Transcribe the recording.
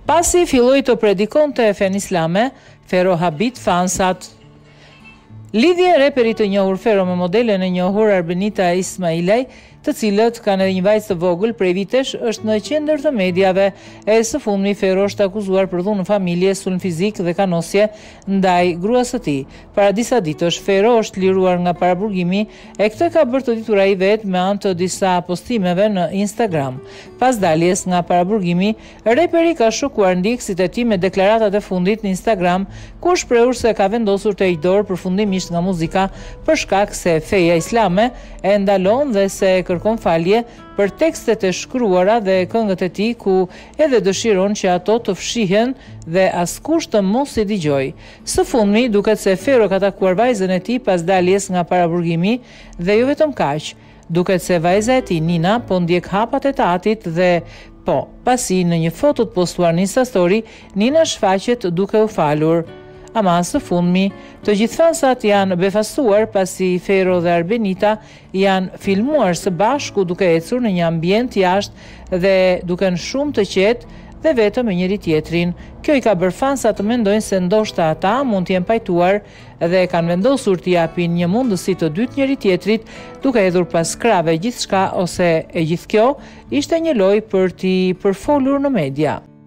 Pasi filloi të predikonte fen islame, Fero habit fansat. Lidhje reperi të njohur Fero me modelen e njohur Arbenita Ismailaj, të cilët kanë edhe një vajzë të vogël prej vitesh, është në qendër të mediave. E së fundmi Fero është akuzuar për dhunë në familje, sulm fizik dhe kanosje ndaj gruas së tij. Para disa ditësh Fero është liruar nga paraburgimi e këtë ka bërë të ditur ai vetë me anë të disa postimeve në Instagram. Pas daljes nga paraburgimi, reperi ka shokuar ndjekësit e tij me deklaratat e fundit në Instagram, ku shprehur se ka vendosur të heqë dorë përfundimisht nga muzika për shkak se feja islame e ndalon dhe se kërkon falje për tekstet e shkruara dhe këngët e tij, ku edhe dëshiron që ato të fshihen dhe askush të mos i dëgjojë. Së fundmi duket se Fero ka takuar vajzën e tij pas daljes nga paraburgimi dhe jo vetëm kaq. Duket se vajza e tij Nina po ndjek hapat e tatit dhe pasi në një foto të postuar në Instastory, Nina shfaqet duke u falur. Ama së fundmi, të gjithë fansat janë befastuar pasi Fero dhe Arbenita janë filmuar së bashku duke ecur në një ambient jashtë dhe duken shumë të qetë dhe vetëm me njëri tjetrin. Kjo i ka bërë fansat të mendojnë se ndoshta ata mund të jenë pajtuar dhe kanë vendosur të japin një mundësi të dytë njëri tjetrit, duke hedhur pas krave gjithçka, ose e gjithë kjo ishte një lojë për t'i përfolur në media.